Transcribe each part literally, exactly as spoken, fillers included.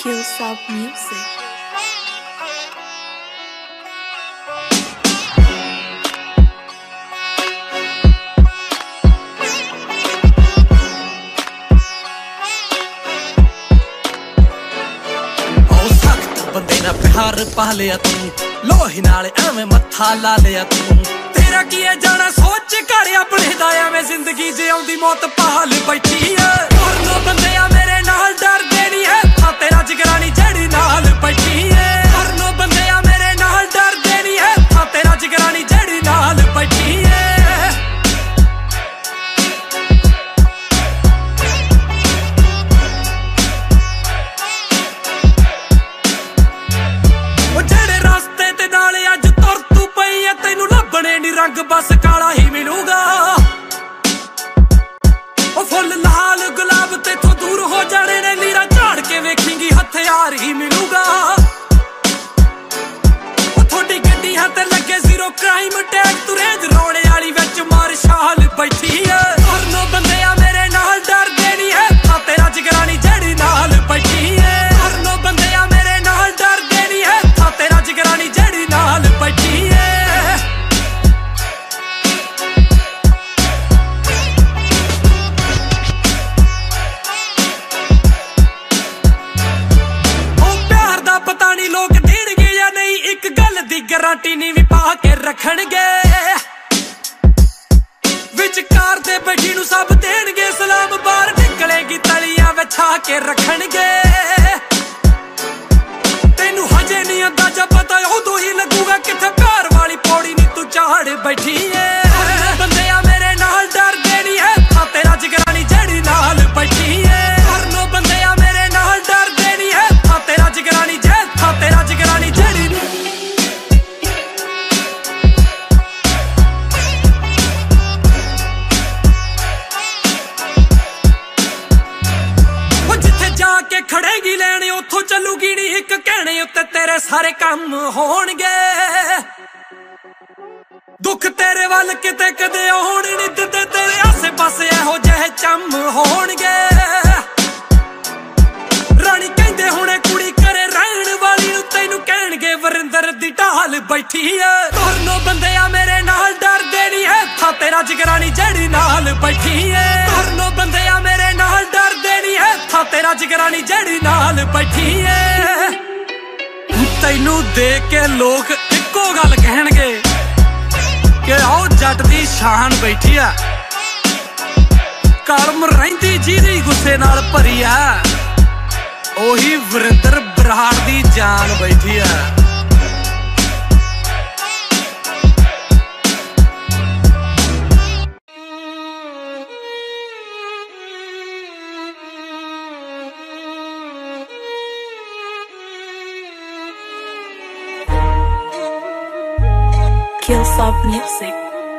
Killsop Music. ਬੰਦੇ ਨਾਲ ਪਿਆਰ ਪਾ ਲਿਆ ਤੂੰ, ਲੋਹੀ ਨਾਲ ਐਵੇਂ ਮੱਥਾ ਲਾ ਲਿਆ ਤੂੰ। ਤੇਰਾ ਕੀ ਹੈ ਜਾਣਾ ਸੋਚ ਕਰ ਆਪਣੇ ਦਾ, ਐਵੇਂ ਜ਼ਿੰਦਗੀ ਜਿਉਂਦੀ ਮੌਤ ਪਾਲ ਬੈਠੀ ਐ। ਮਰਨੋਂ ਬੰਦੇ ਆ ਮੇਰੇ ਨਾਲ ਡਰਦੇ ਨਹੀਂ ਐ, ਆ ਤੇਰਾ ਜਿਗਰਾਨੀ ਜਿਹੜੀ ਨਾਲ ਬੈਠੀ ਐ। ਮਰਨੋਂ ਬੰਦੇ ਆ ਮੇਰੇ ਨਾਲ ਡਰਦੇ ਨਹੀਂ ਐ, ਆ ਤੇਰਾ ਜਿਗਰਾਨੀ ਜਿਹੜੀ ਨਾਲ ਬੈਠੀ ਐ। ਰੰਗ ਬਸ ਕਾਲਾ ਹੀ ਮਿਲੂਗਾ, ਉਹ ਫੁੱਲ ਲਾਲ ਗੁਲਾਬ ਤੇਥੋਂ ਦੂਰ ਹੋ ਜਾਣੇ ਨੇ, ਲੀਰਾ ਝਾੜ ਕੇ ਵੇਖੇਂਗੀ ਹਥਿਆਰ ਹੀ ਮਿਲੂਗਾ। ਉਹ ਥੋੜੀ ਗੱਡੀਆਂ ਤੇ ਲੱਗੇ ਜ਼ੀਰੋ ਕ੍ਰਾਈਮ ਟੈਗ, ਤੂੰ ਰੇਂਜ ਰੋਣੇ ਵਾਲੀ ਵਿੱਚ ਮਾਰਸ਼ਾਲ ਬੈਠੀ ਐ। ਮਰਨੋਂ ਬੰਦੇ ਆ ਮੇਰੇ ਨਾਲ ਡਰਦੇ ਨਹੀਂ ਐ, ਆ ਤੇਰਾ ਜਿਗਰਾਨੀ ਜਿਹੜੀ ਨਾਲ ਬੈਠੀ ਐ। ਮਰਨੋਂ ਬੰਦੇ ਆ ਮੇਰੇ ਨਾਲ ਡਰਦੇ ਨਹੀਂ ਐ, ਆ ਤੇਰਾ ਜਿਗਰਾਨੀ ਜਿਹੜੀ ਨਾਲ ਬੈਠੀ ਐ। ਗਾਰੰਟੀ ਨੀ ਵੀ ਪਾ ਕੇ ਰੱਖਣਗੇ, ਵਿਚਕਾਰ ਦੇ ਬੈਠੀ ਨੂੰ ਸਭ ਦੇਣਗੇ ਸਲਾਮ, ਬਾਹਰ ਨਿਕਲੇਗੀ ਤਲੀਆਂ ਵਿਛਾ ਕੇ ਰੱਖਣਗੇ। ਤੈਨੂੰ ਹਜੇ ਨਹੀਂ ਅੰਦਾਜ਼ਾ ਪਤਾ, ਉਦੋਂ ਹੀ ਲੱਗੂਗਾ ਕਿੱਥੇ ਪਿਆਰ ਵਾਲੀ ਪੌੜੀ ਨੀ ਤੂੰ ਝਾੜ ਬੈਠੀ ਏ। ਬੰਦੇ ਆ ਮੇਰੇ ਨਾਲ ਡਰਦੇ ਨਹੀਂ ਐ, ਆ ਤੇਰਾ ਜਿਗਰਾਨੀ ਜਿਹੜੀ ਨਾਲ ਬੈਠੀ ਏ। ਮਰਨੋਂ ਬੰਦੇ ਆ ਮੇਰੇ ਨਾਲ ਡਰਦੇ ਨਹੀਂ ਐ, ਆ ਤੇਰਾ ਜਿਗਰਾਨੀ ਜੇ, ਆ ਤੇਰਾ ਜਿਗਰਾਨੀ ਜਿਹੜੀ। ਕੇ ਖੜੇਗੀ ਲੈਣ ਉੱਥੋਂ ਚੱਲੂਗੀ ਨੀ ਇੱਕ ਕਹਿਣੇ ਉੱਤੇ ਤੇਰੇ ਸਾਰੇ ਕੰਮ ਹੋਣਗੇ। ਦੁੱਖ ਤੇਰੇ ਵੱਲ ਕਿਤੇ ਕਦੇ ਆਉਣ ਨੀ ਦਿੰਦੇ, ਤੇਰੇ ਆਸੇ ਪਾਸੇ ਇਹੋ ਜਿਹੇ ਚੰਮ ਹੋਣਗੇ। ਰਾਣੀ ਕਹਿੰਦੇ ਹੁਣੇ ਕੁੜੀ ਕਰੇ ਰਹਿਣ ਵਾਲੀ ਨੂੰ, ਤੈਨੂੰ ਕਹਿਣਗੇ ਵਰਿੰਦਰ ਦੀ ਢਾਲ ਬੈਠੀ ਐ। ਮਰਨੋਂ ਬੰਦੇ ਆ ਮੇਰੇ ਨਾਲ ਡਰਦੇ ਨਹੀਂ ਐ, ਆ ਤੇਰਾ ਜਿਗਰਾਨੀ ਜਿਹੜੀ ਨਾਲ ਬੈਠੀ ਐ। ਮਰਨੋਂ ਬੰਦੇ ਆ ਮੇਰੇ ਨਾਲ ਡਰਦੇ ਨਹੀਂ ਐ, ਆ ਤੇਰਾ ਜਿਗਰਾਨੀ ਜਿਹੜੀ ਨਾਲ ਬੈਠੀ ਐ। ਤੈਨੂੰ ਦੇਖ ਕੇ ਲੋਕ ਇੱਕੋ ਗੱਲ ਕਹਿਣਗੇ ਕਿ ਆਓ ਜੱਟ ਦੀ ਸ਼ਾਨ ਬੈਠੀ ਆ, ਕਲਮ ਰਹਿੰਦੀ ਜਿਹਦੀ ਗੁੱਸੇ ਨਾਲ ਭਰੀ ਆ, ਉਹੀ ਵਰਿੰਦਰ ਬਰਾੜ ਦੀ ਜਾਨ ਬੈਠੀ ਆ। Killsop Music.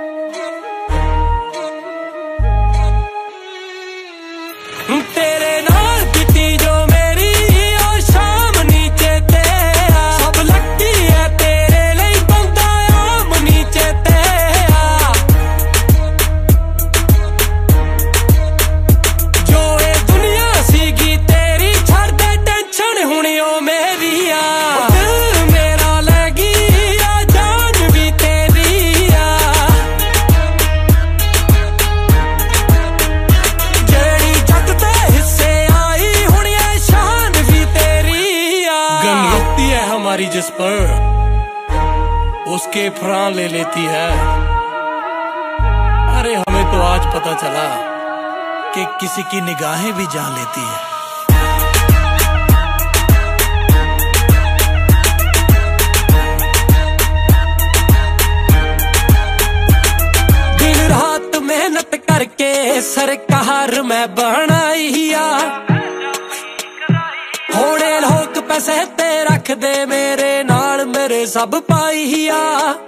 तेरे नाल बीती जो मेरी ओ शाम नीचे ते आ, सब लट्टी है तेरे लिए बंदा आम नीचे ते आ। जो ये दुनिया सीगी तेरी छड़ दे टेंशन हुणी ओ मेरी आ। दिल मेरा लगी आ जान भी तेरी आ, जेड़ी जग ते हिस्से आई हुण ये शान भी तेरी आ। गन रुकती है हमारी जिस पर, उसके प्राण ले लेती है। अरे हमें तो आज पता चला कि किसी की निगाहें भी जान लेती है। दिन रात मेहनत करके सरकार मैं बनाई आ, होने लोग पैसे ते रख दे मेरे नाल मेरे सब पाई आ।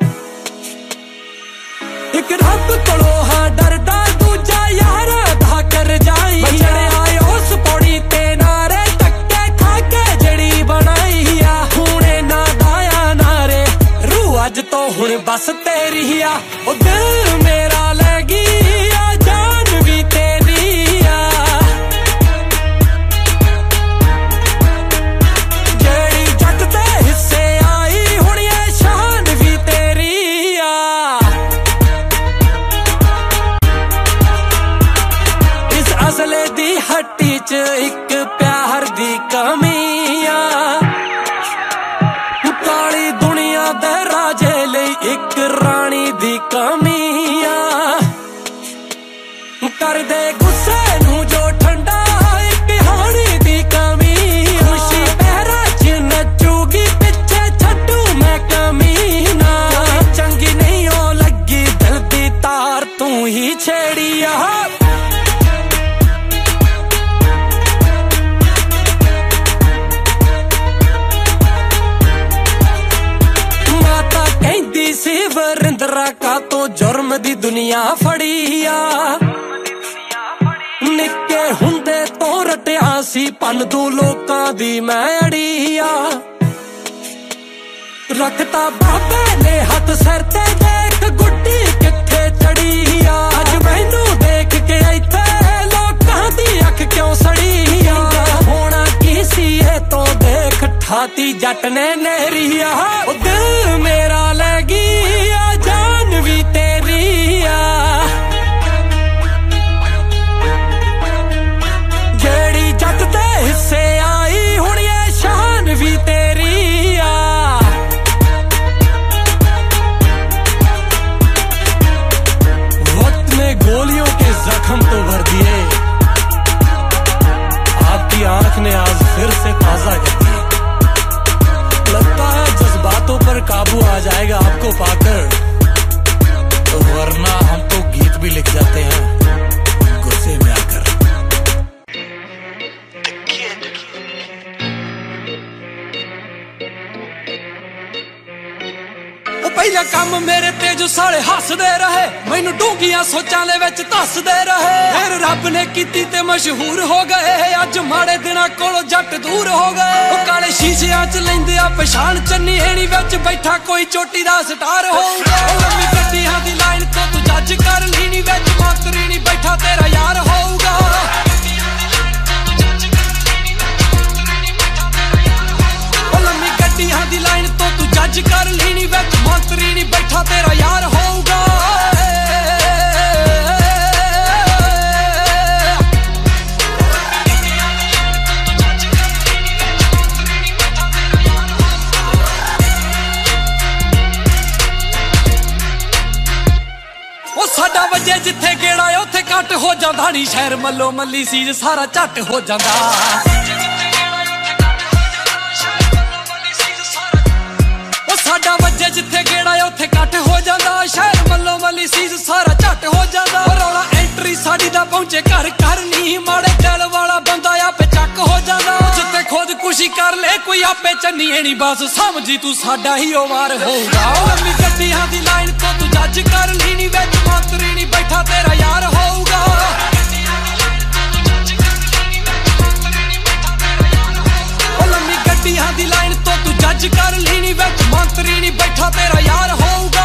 एक रब कोलो हाँ डरदा, दूजा यार दा कर जाई। बचड़े आए उस पौड़ी ते नारे धक्के खा के जड़ी बनाई आ। हुणे ना दाया नारे रूह अज तो हुण बस तेरी आ। ओ दिल मेरा लगी आ जान भी तेरी आ। कर दे गुस्से नू जो ठंडा एक हानी दी कमी खुशी पहरा च नचूगी पिछे छड्डू मैं कमीना चंगी नहीं हो लगी दिल दी तार तू ही छेड़ी आ वरिंदरा का तो जुर्म दी दुनिया फड़ी आ निक्के हुंदे तो रटिया सी पन दू लोकां दी मैं अड़ी आ रखता बाबे ने हथ सिर ते देख गुड्डी किथे चढ़ी आ अज मैनू देख के इत्थे लोकां दी अख क्यों सड़ी आ होना की सी ए तो देख ठाती जट ने नेरी आ ओ दिल मेरा लगी भी तेरी आ जेड़ी जट दे हिस्से आई हुण ये शान भी तेरी आ वक्त ने गोलियों के जख्म तो भर दिए आपकी आंख ने आज फिर से ताजा कर दिए लगता है जज्बातों पर काबू आ जाएगा आपको पाकर वरना हम तो गीत भी लिख जाते हैं गुस्से में आकर पहला काम मेरे ते जो साले हसदे रहे मैनू डूंगियां सोचां दे विच धसदे रहे फिर रब ने कीती ते मशहूर हो गए अज माड़े दिनां कोलों जट दूर हो गए ओ काले शीशियां च लैंदे आ पछाण चन्नी हेणी विच बैठा कोई चोटी दा स्टार होऊगा लंबी गड्डियां दी लाइन तो तू जज कर लीनी विच मंत्री नी बैठा तेरा यार होऊगा लंबी गड्डियां दी लाइन तो तू जज कर लीनी विच मंत्री नी बैठा तेरा यार होऊगा ओ साडा वजे जिथे गेड़ा उत्थे कट हो जांदा नी शहर मल्लो मल्ली सीज सारा झट हो जांदा साडा वजे जिथे गेड़ा उत्थे कट हो जांदा शहर मल्लो मल्ली सीज सारा झट हो जांदा रौला एंट्री साडी दा पहुंचे घर घर नी माड़े दिल वाला बंदा आपे चक हो जांदा जिथे खुद खुशी कर ले कोई आपे चन्नी एनी बस समझी तू साडा ही ओ वार होगा लंबी गड्डियां दी लाइन तो तू जज कर लीनी विच मंत्री नी बैठा तेरा यार होगा लंबी गड्डियां दी लाइन तो तू जज कर लीनी विच मंत्री नी बैठा तेरा यार होगा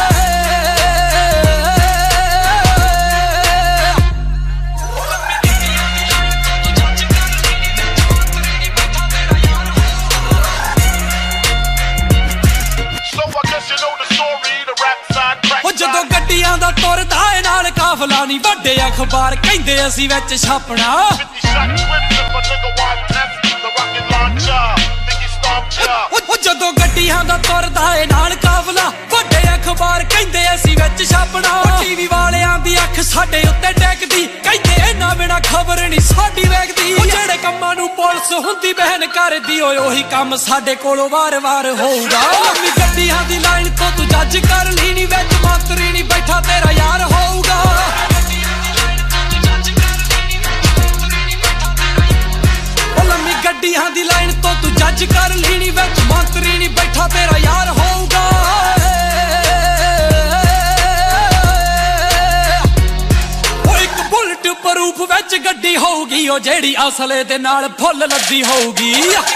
जदों गड्डियां दा तुरदा ए नाल काफला नी वड्डे अखबार कहिंदे असीं विच छापना जदों गड्डियां दा तुरदा ए नाल काफला वड्डे अखबार कहिंदे असीं विच छापना टीवी वालियां दी अख साडे उत्ते टैकदी कहिंदे इन्हां बिना खबर नी साडी वैगदी जेड़े कम्मां नूं पुलिस हुंदी बहन करदी ओए ओही काम साडे कोलों वार वार होऊगा लंबी गड्डियां दी लाइन तो तू जज कर लीनी विच मंत्री नी बैठा तेरा यार होऊगा लंबी गड्डियां दी लाइन तो तू जज कर लीनी विच मंत्री नी बैठा तेरा यार होऊगा बुलेट प्रूफ विच गड्डी होगी ओ जेड़ी असले दे नाल फुल लद्दी होगी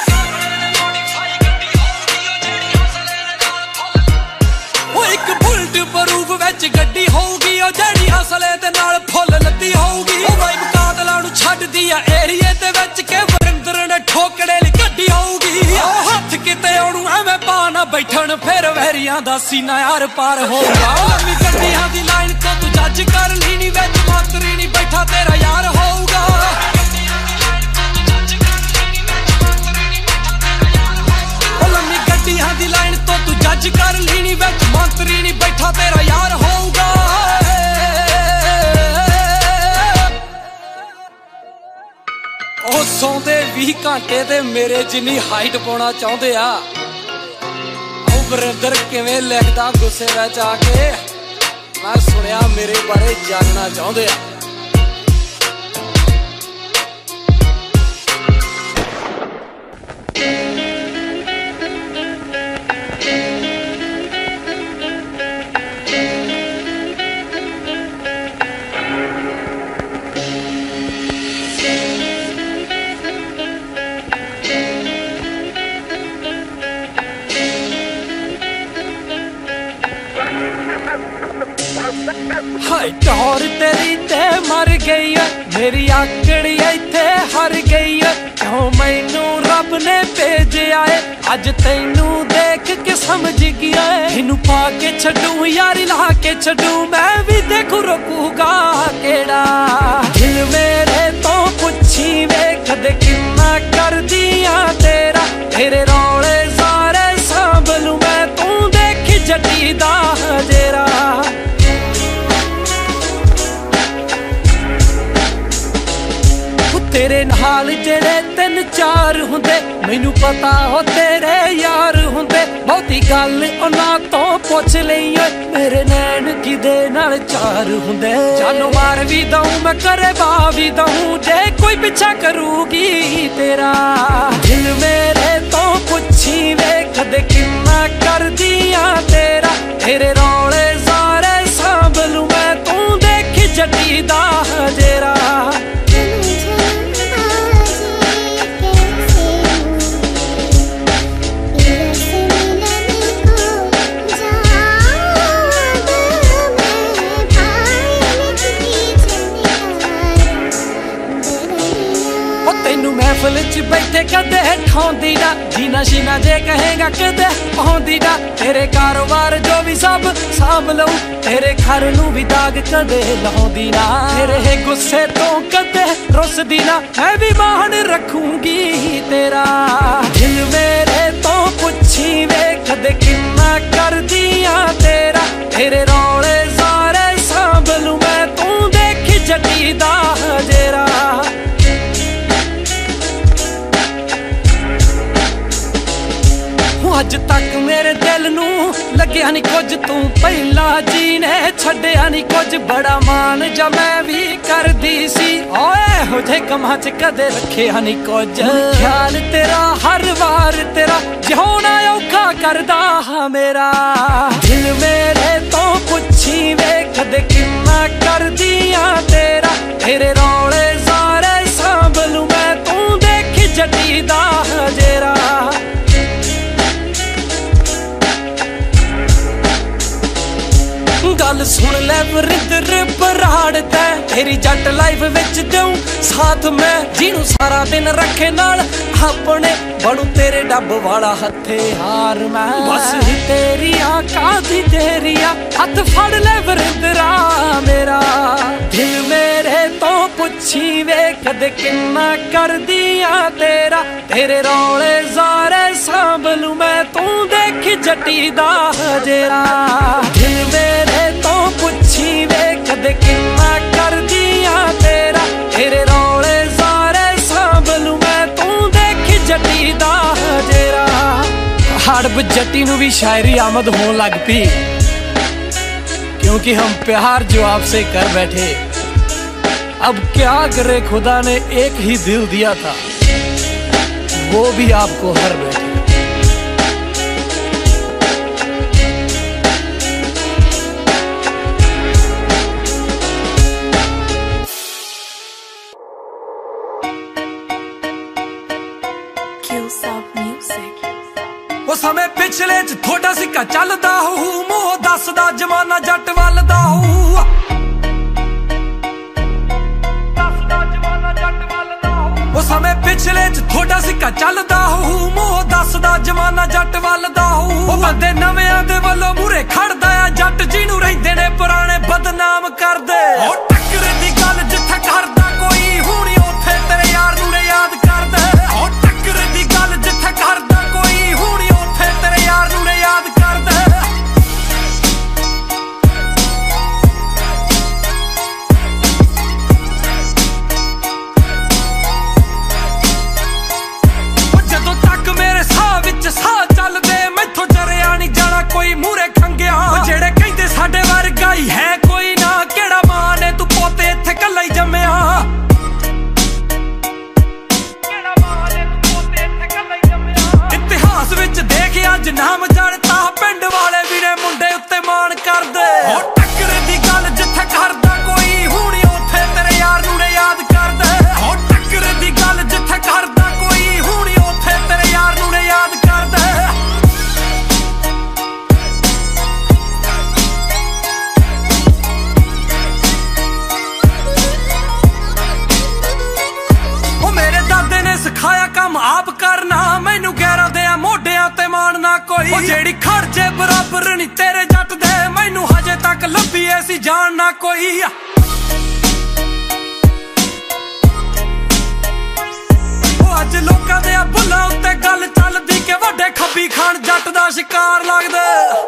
ओ एक बुलेट प्रूफ विच गड्डी होगी ओ जेड़ी असले दे नाल फुल लद्दी होगी ओ वाइब कातलां नूं छड्डदी आ एरिए दे विच के वरिंदर ने ठोकड़े ली गड्डी होगी ओ हत्थ किते ओनू एवें पा ना बैठण फिर वैरियां दा सीना यार पार होगा लंबी गड्डियां दी लाइन तो तू जज कर लीनी विच मंत्री नी बैठा तेरा यार होगा लंबी गड्डियां दी लाइन तो तू जज कर लीनी विच मंत्री नी बैठा तेरा यार होगा ਸੌਂਦੇ ਵੀਹ ਘੰਟੇ ਤੇ ਮੇਰੇ ਜਿੰਨੀ ਹਾਈਟ ਪਾਉਣਾ ਚਾਹੁੰਦੇ ਆ। ਉਹ ਵਰਿੰਦਰ ਕਿਵੇਂ ਲਿਖਦਾ ਗੁੱਸੇ ਵਿੱਚ ਆ ਕੇ, ਮੈਂ ਸੁਣਿਆ ਮੇਰੇ ਬਾਰੇ ਜਾਣਨਾ ਚਾਹੁੰਦੇ ਆ। हाय टौर तेरी ते मर गई है, मेरी आकड़ी इत्थे हर गई है। क्यों मैनू रब ने भेजिया है, अज तैनू देख के समझ गया है। इनू पा के छड्डू यारी ला के छड्डू, मैं भी देखू रोकूगा केड़ा। दिल मेरे तो पुछी वेख दे किन्ना कर दिया तेरा, तेरे रौले सारे सांभलू मैं, तू देख जटी दा जेरा। तेरे नाल जेड़े तीन चार हुंदे, मैनू पता हो तेरे यार हुंदे। बहुती गल उन्हां तो पुछ लई, मेरे नैन किदे नाल चार हुंदे। जानो मार भी दऊं मैं करे बा भी दऊं, जे कोई पिछा करूगी तेरा। दिल मेरे तो पुछी वेख दे किन्ना कर दिया तेरा, तेरे रौले सारे सांभलू मैं, तू देख जटी दा जेरा। महफिल च बैठे कदे ठौंदी ना, जीना शीना जे कहेगा कदे पौंदी ना। तेरे कारोबार जो भी सब सांभ लऊं, तेरे घर नू भी दाग कदे लाउंदी ना। तेरे गुस्से तो कदे रुसदी ना, मैं भी मान रखूंगी तेरा। दिल मेरे तो पुछी वेख दे किन्ना कर दिया तेरा, तेरे रौले सारे सांभलू मैं, तू देख जटी दा जेरा। अज तक मेरे दिल नू लग्या नी कुछ, तू पहला जी ने छड्डिया नी कुछ। बड़ा मान जा मैं भी करदी सी, ओए हो जे कमां च कदे रखिया नी कुछ। ख्याल तेरा हर वार तेरा, जिउणा औखा करदा मेरा। दिल मेरे तो पुछी वेख दे किन्ना कर दिया तेरा, तेरे रौले सारे सांभलू मैं, तू देख जटी दा जेरा। गल सुन ले वरिंदर बराड़ तै, तेरी जट लाइफ विच दूं साथ मैं। जिनू सारा दिन रखे नाल अपने, बनू तेरे डब वाला हथे हार मैं। बस तेरी आका दी तेरिया, हथ फड़ ले वरिंदरा मेरा। दिल मेरे तो पुछी वेख दे किन्ना कर दिया तेरा, तेरे रौले सारे सांभलू मैं, तू देख जटी दा जेरा। दिल मेरे तो पुछी वेख दे किन्ना कर दिया तेरा, तेरे रौले सारे सांभलू मैं, तू देख जटी दा जेरा। हड़ब जटी नू भी शायरी आमद होने लग पी, क्योंकि हम प्यार जो आपसे कर बैठे। अब क्या करे, खुदा ने एक ही दिल दिया था, वो भी आपको हर बैठे। ਉਹ ਸਮੇਂ ਪਿਛਲੇ ਚ ਥੋੜਾ ਸਿੱਕਾ ਚੱਲਦਾ ਹੋਊ, ਮੋਹ ਦੱਸਦਾ ਜਮਾਨਾ ਜੱਟ ਵੱਲਦਾ ਹੋਊ। ਉਹ ਸਮੇਂ ਪਿਛਲੇ ਚ ਥੋੜਾ ਸਿੱਕਾ ਚੱਲਦਾ ਹੋਊ, ਮੋਹ ਦੱਸਦਾ ਜਮਾਨਾ ਜੱਟ ਵੱਲਦਾ ਹੋਊ। ਉਹ ਬੰਦੇ ਨਵਿਆਂ ਦੇ ਵੱਲੋਂ ਮੂਰੇ ਖੜਦਾ ਆ, ਜੱਟ ਜਿਹਨੂੰ ਰਹਿੰਦੇ ਨੇ ਪੁਰਾਣੇ ਬਦਨਾਮ ਕਰਦੇ। ਉਹ ਟੱਕਰ ਦੀ ਗੱਲ ਜਿੱਥੇ ਕਰਦਾ ਕੋਈ, ਹੁਣੀ ਉੱਥੇ ਤੇਰੇ ਯਾਰ ਨੂੰ ਨੇ ਯਾਦ ਕਰਦੇ। ਉਹ ਟੱਕਰ ਦੀ ਗੱਲ ਜਿੱਥੇ ਕਰਦਾ ਕੋਈ, ਹੁਣੀ ਉੱਥੇ ਤੇਰੇ ਯਾਰ ਨੂੰ ਨੇ ਯਾਦ ਕਰਦੇ। ओ जेड़ी खड़ जे बराबर नहीं तेरे जट दे मैनू हजे तक लभी ऐसी जान ना कोई। अज लोकां दे बुल्लां उत्ते गल चलदी के वड्डे खब्बी खान जट दा शिकार लगदे।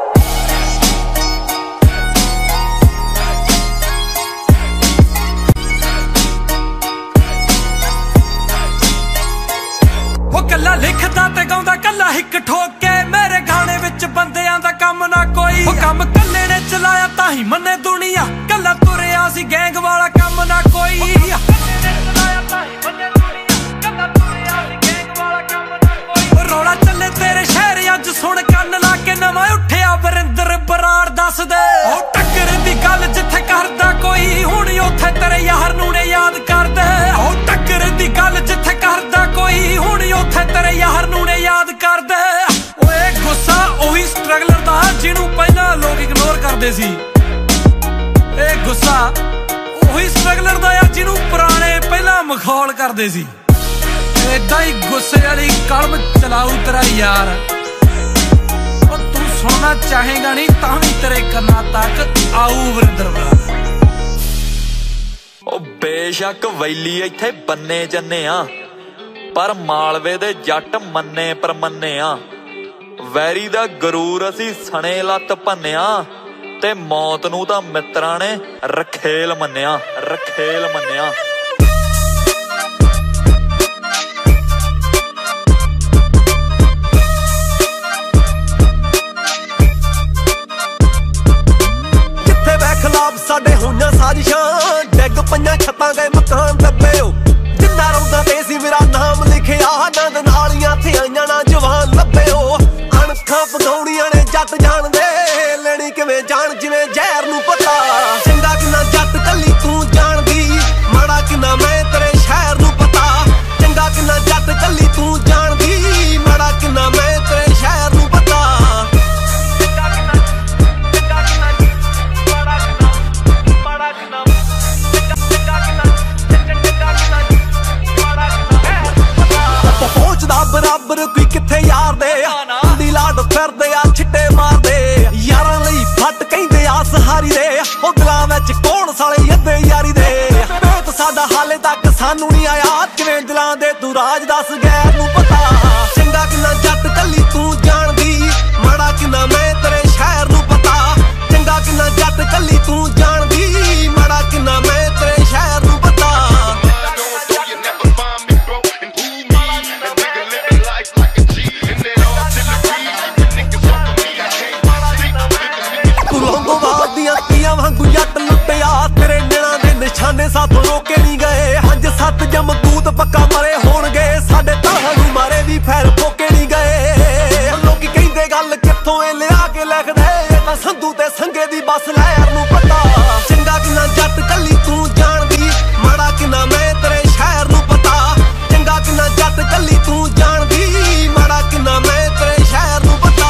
ओ कल्ला लिखदा ते गाउंदा कल्ला हिक ठोक के मेरे गाने विच बंदियां दा कम ना कोई। ओ कम कल्ले ने चलाया ताही मन्ने दुनिया कल्ला तुरिया सी गैंग वाला कम ना कोई। रौला चले तेरे शहर अज सुन कन्न ला के नवां उठिया वरिंदर बराड़ दस दे। ओ टक्कर दी गल जिथे करदा कोई हुण उथे तेरे यार नूं ने याद कर दे। ओ टक्कर दी गल जिथे करदा कोई हुण उथे तेरे यार नूं ने याद कर दे। ओए गुस्सा ओही स्ट्रगलर दा जिन्नू पहला लोग इग्नोर करदे सी। ए गुस्सा ओही स्ट्रगलर दा जिन्नू पुराने पहला मखौल करदे सी। ऐदा ही गुस्से वाली कलम चलाऊ तेरा यार। और तू सुनना चाहेगा नहीं तां भी तेरे कन्ना तक आऊ वरिंदर बराड़। ओ बेशक वैली इत्थे बन्ने जन्ने आ पर मालवे दे जट मन्ने पर मन्ने आ। वैरी दा गरूर असी सने लत भन्निया ते मौत नूं तां मित्रां ने रखेल मन्निया रखेल मन्निया। साडे होइयां साजिशां डिग पईयां छत्तां गए मकान दब्बे। जिन्ना रौंदा ते सी मेरा नाम लिखिया नंद नालियां थे आईयां ना जवान लब्बे। अणखां पगाउणियां ने जट जान दे लेनी किवें जान जिवें जहर नूं पता। चंगा किन्ना जट कल्ली तू जानदी माड़ा किन्ना मैं तेरे शहर नूं पता। चंगा किन्ना जट कल्ली तू जानदी माड़ा किन्ना मैं तेरे शहर नूं पता। बराबर कोई किथे यार दे दी लाड फिरदे आ छिट्टे मारदे। यारां लई फट कहिंदे आ सहारी दे ओ दिलां विच कौन साले अद्धे यारी दे। बेत साडा हाले तक सानू नहीं आया किवें दिलां दे तू राज दस गैर नूं पता। चंगा किन्ना जट कल्ली तू जानदी माड़ा किन्ना मैं तेरे शहर नूं पता। चंगा किन्ना जट कल्ली तू जानदी माड़ा किन्ना मैं तेरे शहर नूं पता। वांगू जट लुटिया तेरे नैना दे निशाने साथों रोके नहीं गए। हंज सत जमदूत पक्का मरे होणगे साडे ताहां मारे भी फैर पोके नहीं गए। लोकी कहिंदे गल कित्थों ए लिया के लिखदे तां संधू ते संगे दी बस लहर नूं पता। चंगा किन्ना जट कल्ली तू जानदी माड़ा किन्ना मैं तेरे शहर नूं पता। चंगा किन्ना जट कल्ली तू जानदी माड़ा किन्ना मैं तेरे शहर नूं पता।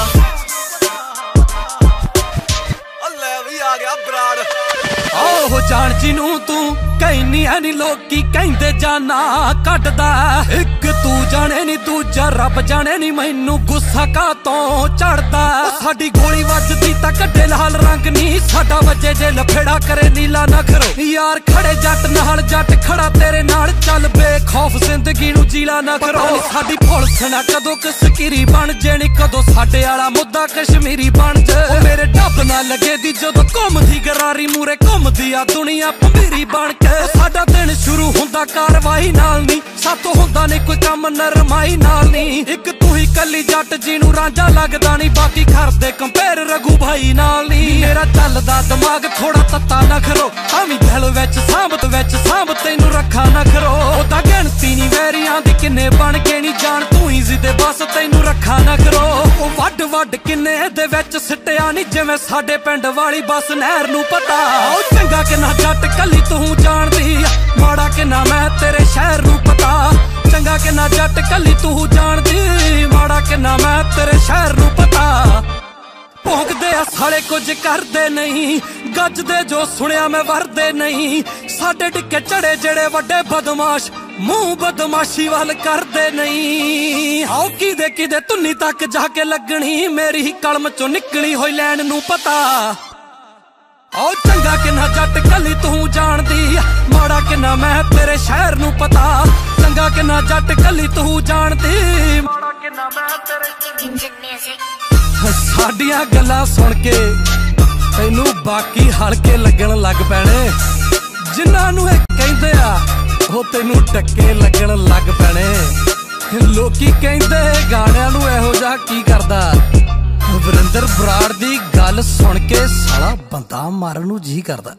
ओह जान जिनू तू कहनी है नी लोकी कहंदे जाना कटदा। एक तू जाने नी दूजा रब जाने नी मैनू गुस्सा कातों चढ़दा। साडी गोली वजदी तां कड्डे लाल रंग नी साडा वजे जे लफेड़ा करे नीला नखरो। यार खड़े जट नाल जट खड़ा तेरे नाल चल बेखौफ जिंदगी नू जीला ना करो। साडी पुलिस ना कदों कसकीरी बन जेनी कदों साडे वाला मुद्दा कश्मीरी बन जे। मेरे डब ना लगे दी जदों घुमदी गरारी मूरे घुमदी आ दुनिया भंबीरी बन के। साडा दिन शुरू हुंदा कारवाई नाल नी सातों हुंदा नहीं कोई कम नरमाई नाल नी। एक तू ही कल्ली जट जिनू रांझा लगदा नहीं बाकी करदे कंपेयर रघु भाई नाल नी। मेरा चलदा दिमाग थोड़ा तत्ता ना खरो तावी दिल विच सामत विच साम तैनू रखा ना खरो। ओदा गिणती नी वैरियां दी किन्ने बन के नी जान तू ही जिदे बस तैनू रखा ना करो। ओ वड वड किन्ने दे विच सिटिया नी जिवें साडे पिंड वाली बस नहर नू पता। ओ चंगा किन्ना जट कल्ली तू जानदी माड़ा किन्ना मैं तेरे शहर नू पता। चंगा किन्ना जट कल्ली तू जानदी माड़ा किन्ना मैं तेरे शहर नू पता। भौंकदे आ साले कुछ करदे नहीं गजदे जो सुनिया मैं वरदे नहीं। साडे टिक्के चढ़े जेड़े वड्डे बदमाश मूंह बदमाशी वाल करदे नहीं। आओ किदे किदे धुन्नी तक जाके लगनी, मेरी कलम चो निकली होई लैन नू पता। आओ चंगा किन्ना जट कली तू जानदी, माड़ा किन्ना मैं तेरे शहर नू पता। चंगा किन्ना जट कली तू जानदी, माड़ा किन्ना मैं तेरे। साडियां गल्लां सुन के तैनू बाकी हल्के लगन लग पैने, जिन्हां नू इह कहंदे आ ओ तैनू टक्के लगन लग पैने। लोकी कहंदे गाणियां नू इहो जिहा की करदा, वरिंदर बराड़ दी गल सुन के साला बंदा मारन नू जी करदा।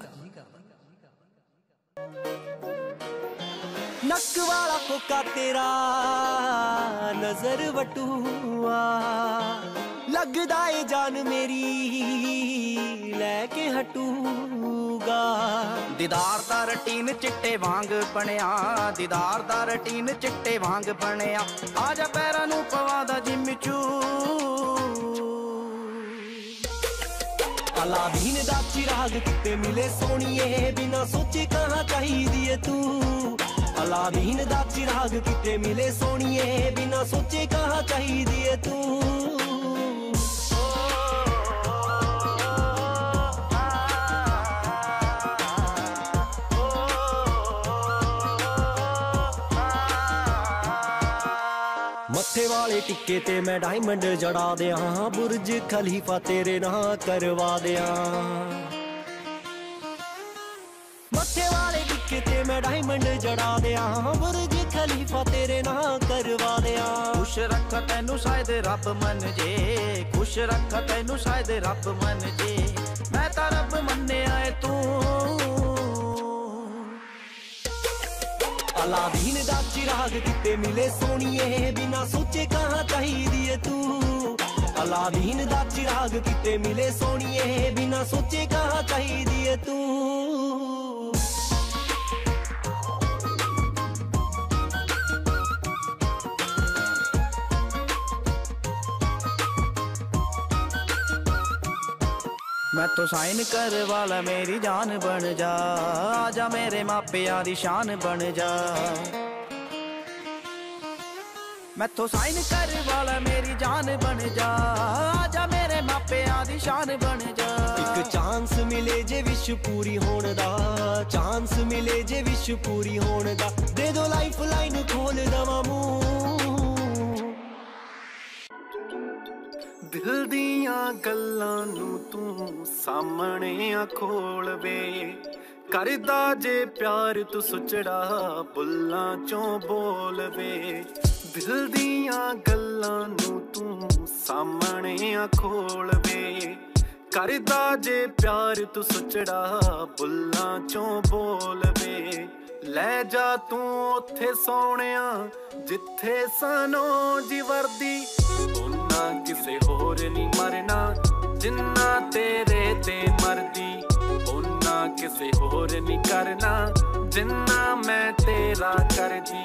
नक वाला फोका तेरा नजर वटूआ, लगदा ए जान मेरी लैके हटूगा। दीदार दा रटीन चिट्टे वांग बनिया, दीदार दा रटीन चिट्टे वांग बनिया। आजा पैरां नू पवा दा जिम चू, अलादीन दा चिराग किते मिले सोनिए, बिना सोचे कहाँ चाहिदी है तू। अलादीन दा चिराग किते मिले सोनिए, बिना सोचे कहाँ चाहिदी है तू। मत्थे वाले टिक्के ते मैं डायमंड जड़ा दिया, बुर्ज खलीफा तेरे ना करवा दिया। मत्थे वाले टिक्के ते मैं डायमंड जड़ा दिया, बुर्ज खलीफा तेरे ना करवा दिया। खुश रख तैनू शायद रब मन जे, खुश रख तैनू शायद रब मन जे। मैं तां रब मन्ने आए तू। अलादीन दा चिराग किते मिले सोनिए, बिना सोचे कहाँ चाहिदी है तू। अलादीन दा चिराग किते मिले सोनिए, बिना सोचे कहाँ चाहिदी है तू। मैं तो साइन कर वाला मेरी जान बन जा, आजा मेरे मापिया दी शान बन जा। मैं तो साइन कर वाला मेरी जान बन जा, आजा मेरे मापिया दी शान बन जा। एक चांस मिले जे विश पूरी होने दा, चांस मिले जे विश पूरी होने दा। दे दो लाइफ लाइन खोल दवा मुंह, दिल दियां गल्लां नू तू सामने आ खोल वे। करदा जे प्यार तू सुचड़ा बुल्लां चों बोल वे। दिल दियां गल्लां नू तू सामने आ खोल वे। करदा जे प्यार तू सुचड़ा बुल्लां चों बोल वे। ले जा तू उत्थे सोहणिया जिथे सनो जी वर्दी, किसे होर नी मरना जिन्ना तेरे ते मरदी। उन्ना किसे होर नी करना जिन्ना मैं तेरा करदी।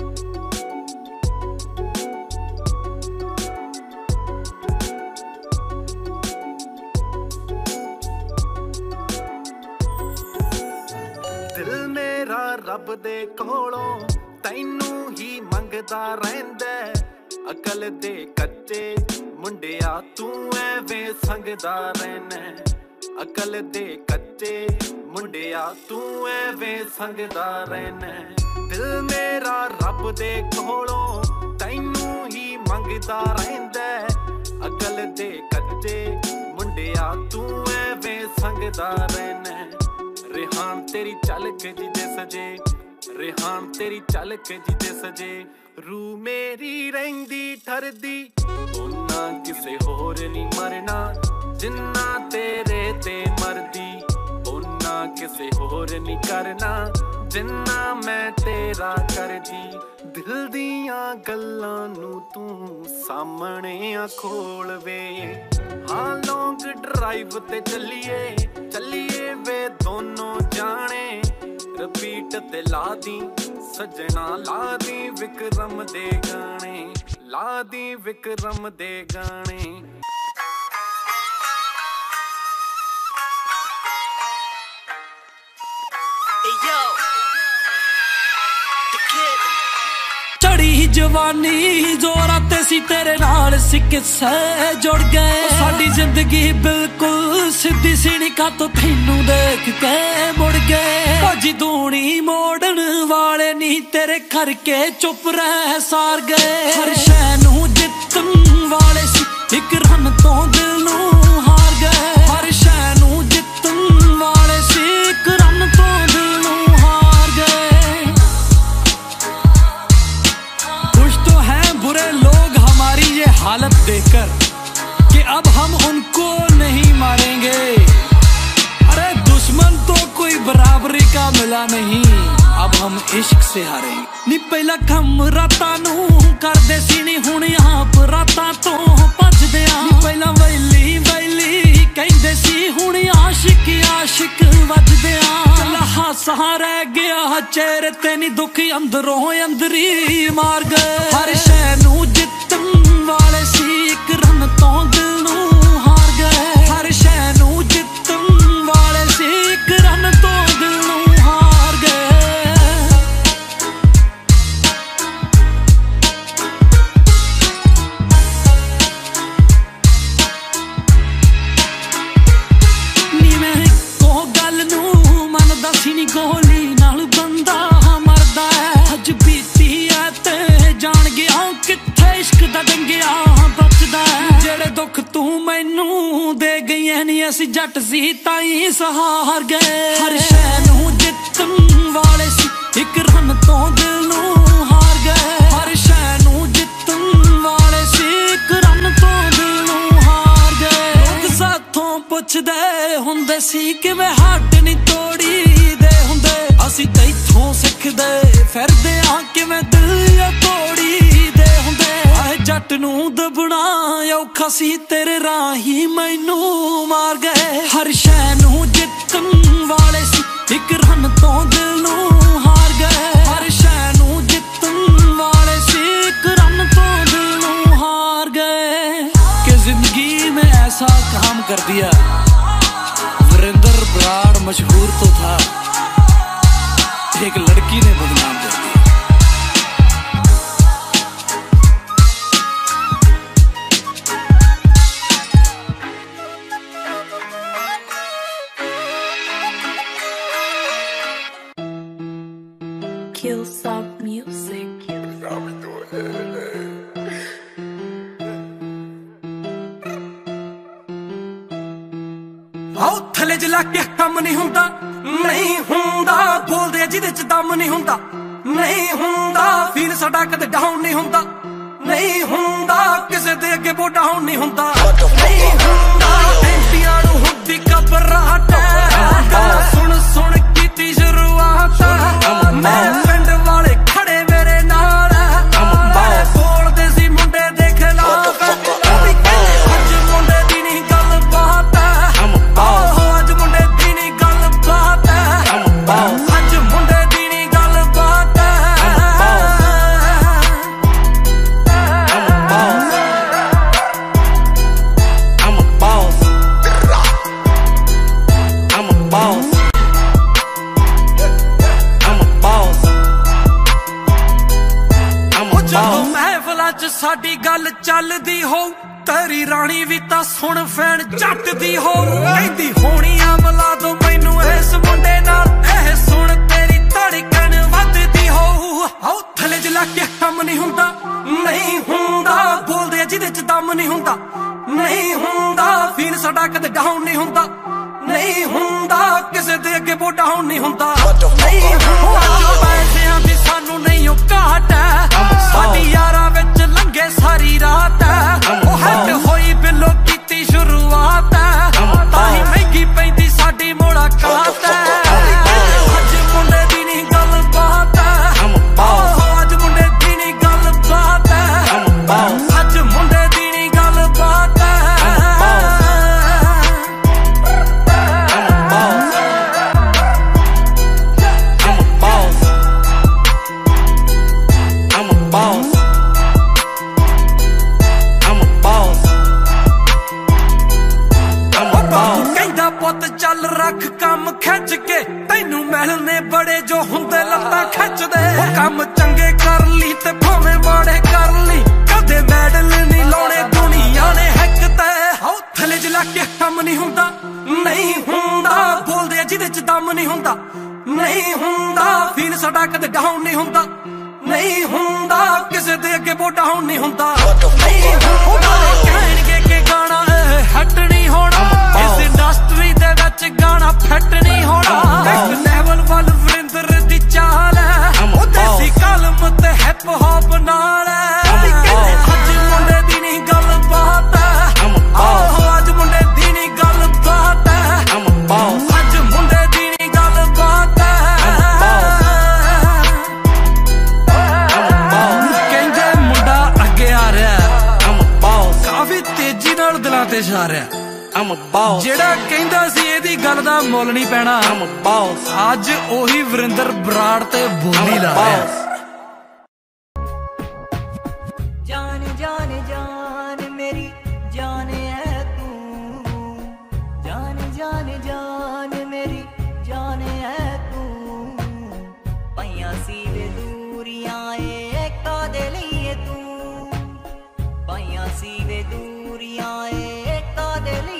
दिल मेरा रब दे कोलों तैनू ही मंगदा रहिंदा। अकल दे कच्चे मुंडिया तू एवें संगदा रहना। अकल दे कच्चे मुंडिया तू एवें संगदा रहना। दिल मेरा रब दे कोलों तैनू ही मंगदा रहिंदा। अकल दे कच्चे मुंडिया तू एवें संगदा रहना। रिहान तेरी चलक जिदे सजे, रिहान तेरी चलक जिदे सजे। रू मेरी रहिंदी ठरदी, उन्ना किसे होर नी मरना जिन्ना तेरे ते मरदी। उन्ना किसे होर नी करना जिन्ना मैं तेरा करदी। दिल दियां गल्लां नू तू सामने आ खोल वे। हाँ लॉन्ग ड्राइव ते चलिए चलिए वे दोनों जाने। रिपीट ते ला दी सजना, ला दी विक्रम दे गाने, ला दी विक्रम दे गाने। Hey yo, the kid. जवानी जोरा ते सी तेरे नाल सिक्के जुड़ गए। साडी जिंदगी बिल्कुल सीधी सीनी का तो तैनू देख के मुड़ गए। भजी दूनी मोड़न वाले नी तेरे करके चुप रह सार गए। हर शै नू जितन वाले सी एक रन तो दिल नू हार गए। हर शै नू जितन वाले सी एक रन तो दिल नू हार गए। कुछ तो है बुरे लोग हमारी ये हालत देखकर कि अब हम उनको नहीं मारेंगे। अरे दुश्मन तो कोई बराबरी का मिला नहीं, अब हम इश्क से हारेंगे। नी पहला कम रातां नू करदे सी नी हुण आप रातां तो भजदे आ। नी पहला वैली वैली कहंदे सी हुण आशिक आशिक वजदे आ। चला हासा रह गया चेहरे ते नी दुख अंदरों अंदरी मार गए। हर शै नू जितन वाले सी एक रन तो दिल नू हार गए। हर शै नू जितन वाले सी एक रन तो दिल नू हार गए। नी मैं इक्को गल नू मनदा सी नी गोली नाल बंदा मरदा है। अज बीती है ते जान गया किथे इश्क दा डंगिया बचदा है। जेड़े दुख तू मैनू दे गई है नी असी जट सी ताई सहार गए। हर शै नू जितन वाले सी एक रन तो दिल नू हार गए। हर शै नू जितन वाले सी एक रन तो दिल नू हार गए। लोग साथों पुछदे हुंदे सी किवें हट नी तोड़ी दे हुंदे। असी तैथों सिखदे फिरदे आ किवें दिल तोड़ी दे हुंदे। आए जट नू दबना औखा सी तेरे राही मैनू मार गए। हर शै नू जितन वाले सी एक रन तो दिल नू हार गए। हर शै नू जितन वाले सी एक रन तो दिल नू हार गए। कि जिंदगी में ऐसा काम कर दिया, वीरेंद्र बराड़ मशहूर तो था, एक लड़की ने बदनाम कर दिया। Killsoft Music. आओ थले च लाके कम नहीं हुंदा नहीं हुंदा। बोलदे जिदे च दम नहीं हुंदा नहीं हुंदा। फील साडा कदे डाउन नहीं हुंदा नहीं हुंदा। किसे दे अगे बो डाउन नहीं हुंदा नहीं हुंदा। एंटियां नू हुंदी घबराहट सुन सुन कीती शुरुआत। मैं पिंड वाले खड़े मेरे नाल बोलदे सी मुंडे दे खिलाफ। अज मुंडे दी नहीं गल बात। आहो अज मुंडे दी नहीं गल बात। अज मुंडे दी नहीं गल बात। I'm a boss. I'm a boss. I'm a boss. I'm a ਜਦੋਂ boss. महफिलां च साडी गल चलदी हो तेरी रानी भी तां सुन फैन जट दी हो। कहंदी होनी अमला तो मैनू इस मुंडे नाल एह सुन तेरी धड़कन वधदी हो। आओ थले च लाके कम नहीं हुंदा नहीं हुंदा। बोलदे जिदे च दम नहीं हुंदा नहीं हुंदा। फील साडा कदे डाउन नहीं हुंदा नहीं हुंदा। किसे दे अगे बो डाउन नहीं हुंदा नहीं हुंदा। पैसिਆਂ दी सानू नहीं ओ घाट साडी यारां विच लंघे सारी रात। ओ हट होई बिलो कीती शुरुआत ताही महंगी पैंदी साडी मुलाकात। अज ते लत्तां खिचदे काम चंगे कर ली ते भावें माड़े कर ली कदे मैडल नहीं लाउणे दुनिया ने हैक ते हाउ थले च लाके कम नहीं हुंदा नहीं हुंदा बोलदे जिदे च दम नहीं हुंदा नहीं हुंदा फील साडा कदे डाउन नहीं हुंदा नहीं हुंदा किसे दे अगे वो डाउन नहीं हुंदा नहीं हुंदा कहणगे कि गाना हट नहीं होना इस इंडस्ट्री दे विच गाना फट नहीं होना नेक्स्ट लेवल वाल वरिंदर दी चाल है ओ देसी कलम ते हिप हॉप नाल अज मुंडे दी नहीं गल बात आहो अज मुंडे दी नहीं गल बात अज मुंडे दी नहीं गल बात कहंदे मुंडा अगे आ रहा काफी तेजी नाल दिलां ते छा रहा I'm a boss जेड़ा कहंदा सी एदी गल दा मुल नहीं पैना I'm a boss आज ओही वरिंदर बराड़ ते बोली ला रहा जान जान जान मेरी जान है तू जान जान जान मेरी जान है तू पैया सी वे दूरियां ए कादे लिए तू पैया सी वे दूरियां ए कादे लिए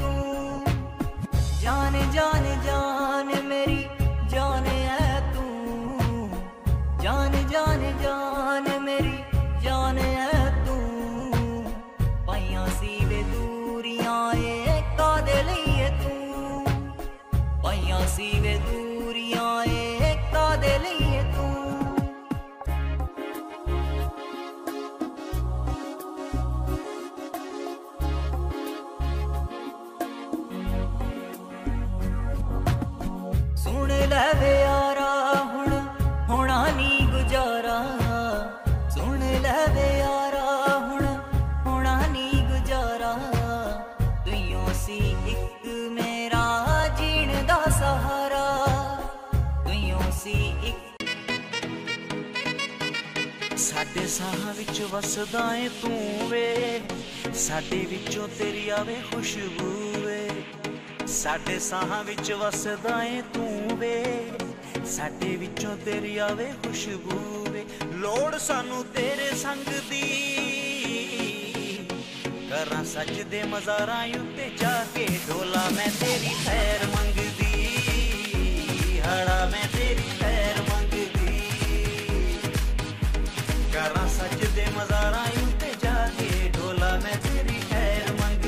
जान जान जान मेरी जान है तू जान जान जान मेरी जान है तू पाइया सी वे दूरियां ए कादे लिए तू पाइया सी वे दूरियां ए कादे लिए तू सुन ले वे यारा हुण होना नी गुजारा सुन ले वे यारा हुण होना नी गुजारा तुइयों सी इक मेरा जीण दा सहारा तुइयों सी इक साडे साहां विच वसदा ऐ तू वे साडे विचों तेरी आवे खुशबू वे साडे साहां विच वसदा ऐ तू वे साडे विचों तेरी आवे खुशबू वे लोड़ सानू तेरे संग दी करां सजदे मज़ारां उत्ते जाके ढोला मैं तेरी खैर मंगदी हड़ा मैं तेरी खैर मंगदी करां सजदे मज़ारां उत्ते जाके ढोला मैं तेरी खैर मंगदी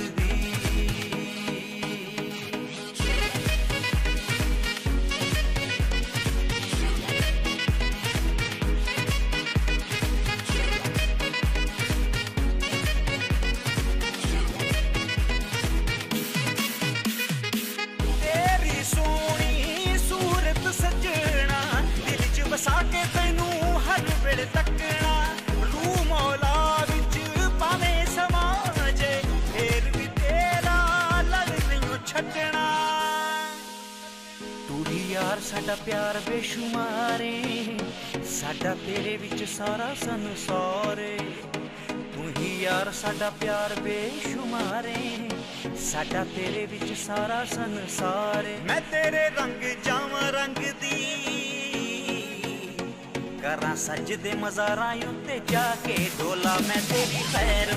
साके तैनू हर वेले तकना रू मौला विच पावे समाजे फिर भी तेरा लड़ नहीं छड्डना तू ही यार साडा प्यार बेशुमारे साडा तेरे विच सारा संसार तू ही यार साडा प्यार बेशुमारे साडा तेरे विच सारा संसार मैं तेरे रंग जावां रंग दी करां सजदे मज़ारां उत्ते जाके ढोला मैं तेरी खैर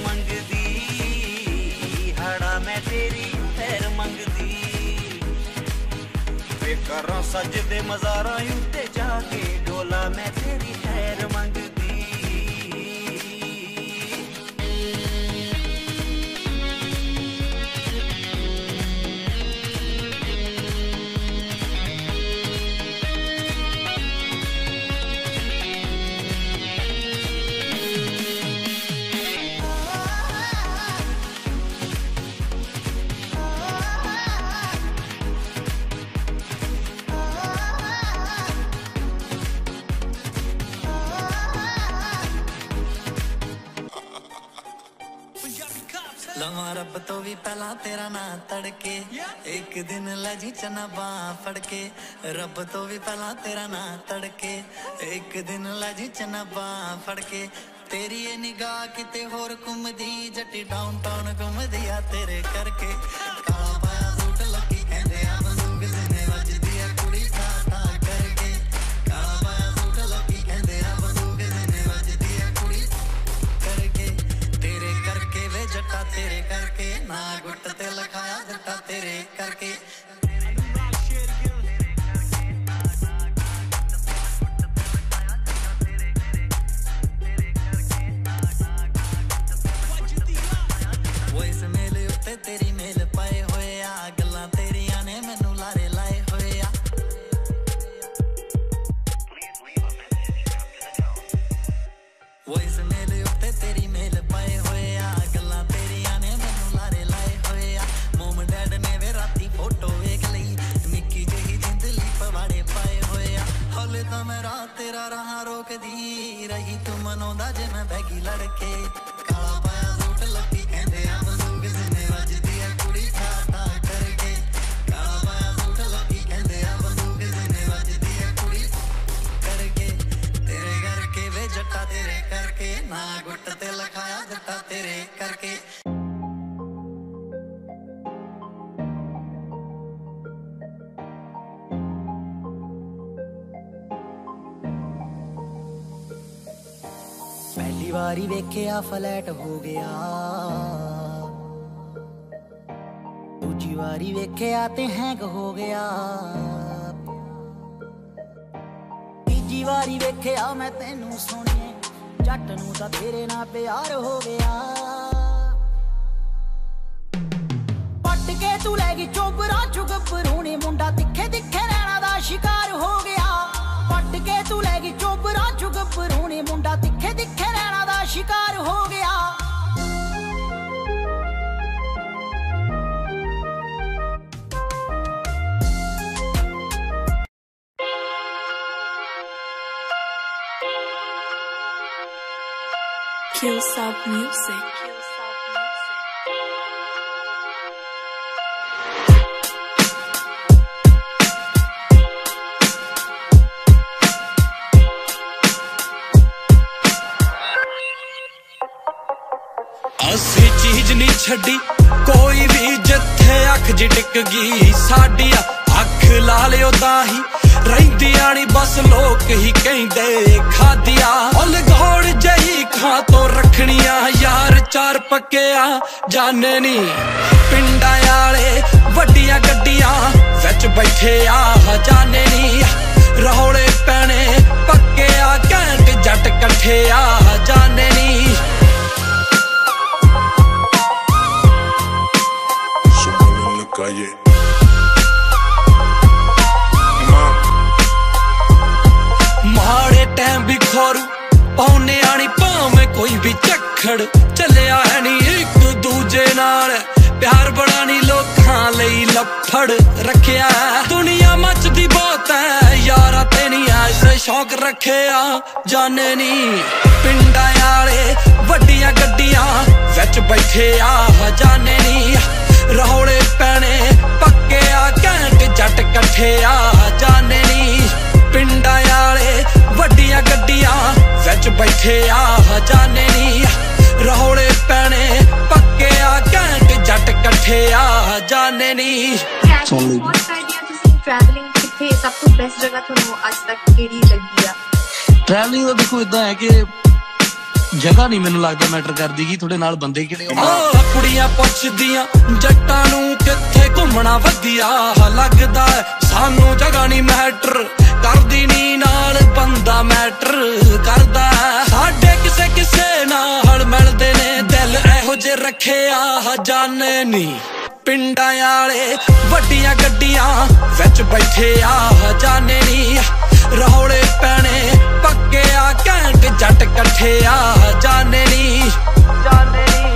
मंगदी हड़ा मैं तेरी खैर मंगदी वे करां सजदे मज़ारां उत्ते जाके ढोला मैं तेरी खैर मंगदी लवा रब तो भी पहला तेरा ना तड़के एक दिन लजी चना बां फड़के रब तो भी पहला तेरा ना तड़के एक दिन लजी चना बां फड़के तेरी ये निगाह किते होर घुमदी जट्टी डाउन टाउन घुमदी आ तेरे करके काला पाया सूट लगी कहंदे आ बंदूक जिने वजदी आ कुड़ी था था करके काला वॉइस मेल उत्ते तेरी मेल पाए होए आ गल्लां तेरियां ने मैनू लारे लाए होए आ मोम डैड ने वे राती फोटो वेख लई निक्की जेही जिंदली पवाड़े पाए होए आ हले तां मैं रात तेरा राह रोकदी रही तू मनोंदा जे मैं बैगी लड़के काला पाया सूट लत्ती कहंदे आ बंदूक जिन्ने वजदी है कुड़ी खाता करके काला पाया सूट लत्ती कहंदे आ बंदूक जिन्ने वजदी है कुड़ी करके तेरे करके वे जट्टा तेरे करके ना गुट ते लखाया जट्टा तेरे करके पहली बारी वेख्या फ्लैट हो गया दूजी बारी वेख्या ते हैंग हो गया तीजी बारी वेख्या मैं तेनू सोनिए जट नू तां तेरे नाल प्यार हो गया पट के तू लैगी चोबरा चुग परूने मुंडा तिखे तिखे नैना दा शिकार हो गया पट के तू लैगी चोबरा चुग परूने मुंडा तिखे तिखे नैना दा शिकार हो गया Qsub Music. असी चीज नहीं छड़ी कोई भी जिथे अख जी टिक गई साडी अख ला लियो दाही रहिंदियां नी बस लोक ही कहंदे खादिया उल गौड़ जही खां तो रखनिया यार चार पक्किया जाने नी पिंडा आले वड्डियां गड्डियां विच बैठे आ जाने नी रौले पैने पक्के आ घैंट जट कट्ठे आ जाने नी माड़े टाइम भी खोरू पौने आनी भावें कोई भी झक्खड़ चलिया है नी एक दूजे नाल प्यार बड़ा नी लोकां लई लफड़ रखिया दुनिया मचदी बहुत है यारा ते नी ऐसे शौक रखिया जाने नी पिंडा आले वड्डियां गड्डियां विच बैठे आ जाने नी रौले पैने पक्के आ घैंट जट कट्ठे आ जाने नी पिंडा आले वड्डियां गड्डियां विच बैठे आ जाने नी रौले पैने पक्के आ घैंट जट कट्ठे आ जाने नी ट्रैवलिंग किथे सब तो बेस्ट जगह ਤੁਹਾਨੂੰ ਅੱਜ ਤੱਕ ਕਿਹੜੀ ਲੱਗੀ ਆ ट्रैवलिंग ਦਾ ਦੇਖੋ ਇਦਾਂ ਹੈ ਕਿ जगह नहीं मैनू लगता मैटर करदी कि थोड़े नाल बंदे किहड़े आ कुड़ियां पुछदियां जट्टां नू किथे घुमना वधिया लगदा सानू जगह नहीं मैटर करदी नी नाल बंदा मैटर करदा साडे किसे किसे नाल मिलदे ने दिल एहो जे रखे आ जाने नी पिंडा आले वड्डियां गड्डियां विच बैठे आ जाने नी रौले पैने पक्के आ घैंट जट कट्ठे आ जाने नी जाने नी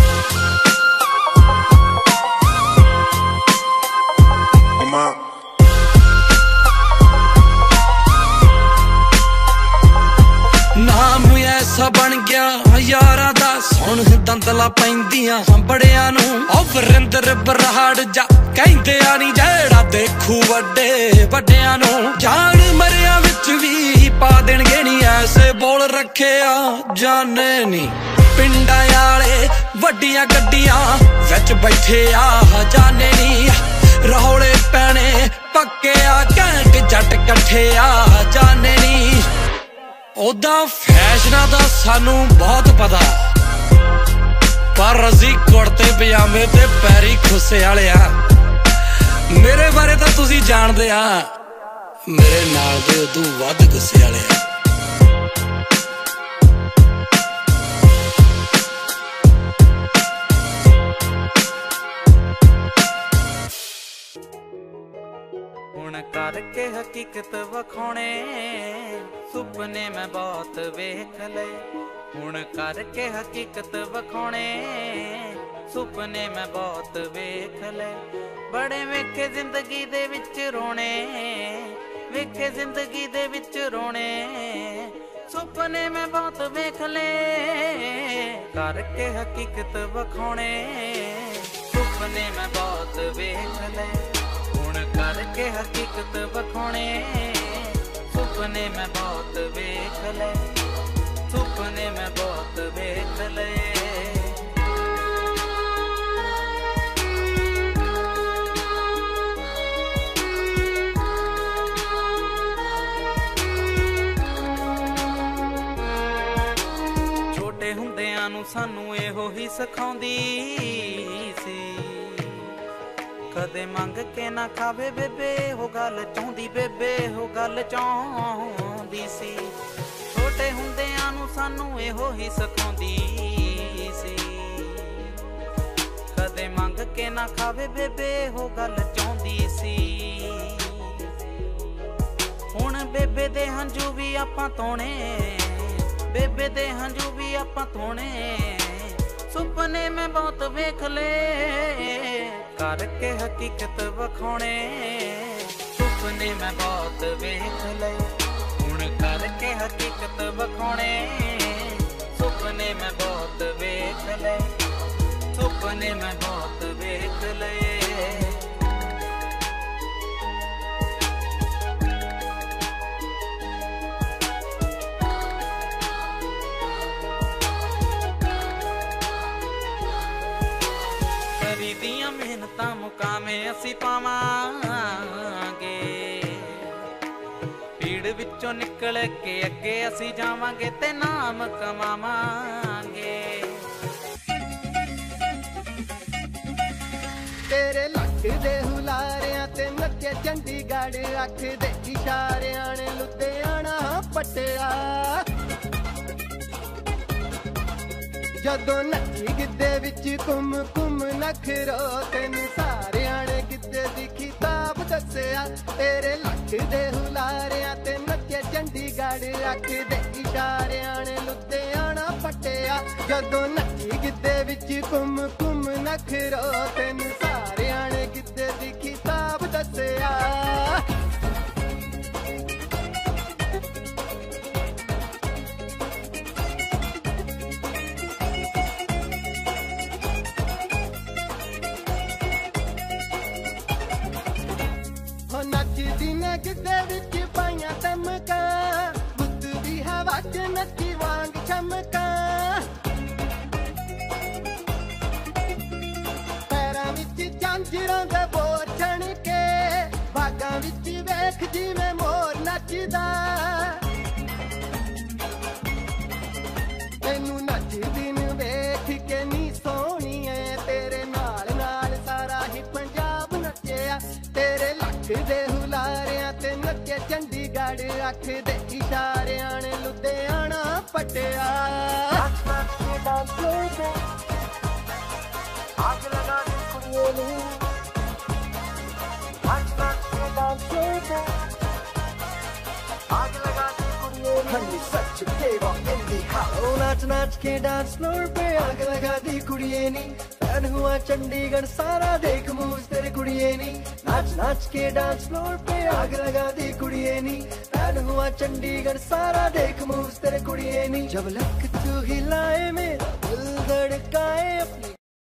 नाम ऐसा बन गया यारा दा सुन दंदला पैंदियां बड़ियां नू ओ वरिंदर बराड़ जा कहंदे आ नी जेड़ा देखू वड्डे वड्डियां नू जान मरिया विच भी पा देणगे नी ऐसे बोल रखे आ जाने नी पिंडा आले वड्डियां गड्डियां विच बैठे आ जाने नी रौले पैने पक्के आ घैंट जट कट्ठे आ जाने नी ओदा फैशना दा सानू बहुत पता पर असी कुर्ते पजामे ते पैरी खुस्से वाले आ मेरे बारे तां तुसी जानदे आ मेरे नाल दे उदू वध गुस्से वाले आ हुण करके हकीकत वखाने सुपने मैं बहुत वेख ले हुण करके हकीकत वखाने सुपने मैं बहुत वेख ले बड़े वेखे जिंदगी दे विच रोने वेखे जिंदगी दे विच रोने सुपने मैं बहुत वेख ले करके हकीकत वखाने सुपने मैं बहुत वेख ले हुण करके हकीकत वखाने सुपने मैं बहुत वेख ले सुपने मैं बहुत वेख ले छोटे हुंदियां नूं सानू एहो ही सिखाउंदी सी कदे मंग के ना खावे बेबे हो गल चाहुंदी बेबे हो गल चाहुंदी सी छोटे हुंदियां नूं सानू एहो ही सिखाउंदी सी कदे मंग के ना खावे बेबे हो गल चाहुंदी सी हुण बेबे दे हंजू भी आपां धोणे बेबे दे हंजू भी आपां धोणे सुपने मैं बहुत वेख ले करके हकीकत वखाने सुपने मैं बहुत वेख ले हुण करके हकीकत वखाने सुपने मैं बहुत वेख ले सुपने मैं बहुत वेख ले दियां मेहनतां मुकामे असी पावांगे भीड़ विचों निकल के अगे असी जावांगे ते नाम कमावांगे तेरे लक दे हुलारियां ते नचे चंडीगढ़ अख दे इशारियां ने लुधियाना पटिया जदों नची गिद्धे विच घुम घुम नखरो तेन सारियां ने गिद्धे दी खिताब दस्सिया तेरे लक दे हुलारियां ते नचे चंडीगढ़ अख दे इशारियां ने लुधियाना पटिया जदों नची गिद्धे विच घुम घुम नखरो तेन सारियां ने गिद्धे दी खिताब दस्सिया नचदी ने गिद्धे विच पाइयां तमका बुद्ध दी हवा च नची वांग चमका पैरां विच झांजरां दे बोर छण के बागां विच वेख जिवें मोर नचदा तैनू नचदी नूं वेख के नी सोहणीए तेरे नाल नाल सारा ही पंजाब नचिया तेरे दे हुलारियां ते नचे चंडीगढ़ अख दे इशारियां ने लुधियाना पटिया आग लगा दी कुड़ियों ने आग लगा दी कुड़ियों ने हनी सच केवा इन दी हाउ नाच नाच के डांस फ्लोर पे आग लगा दी कुड़ियों ने पैन हुआ चंडीगढ़ सारा देख मूव तेरे कुड़िये नी नाच नाच के डांस फ्लोर पे आग लगा दी कुड़िये नी पैन हुआ चंडीगढ़ सारा देख मूव तेरे कुड़िये नी जब लक तू हिलाए मेरा दिल धड़काए अपनी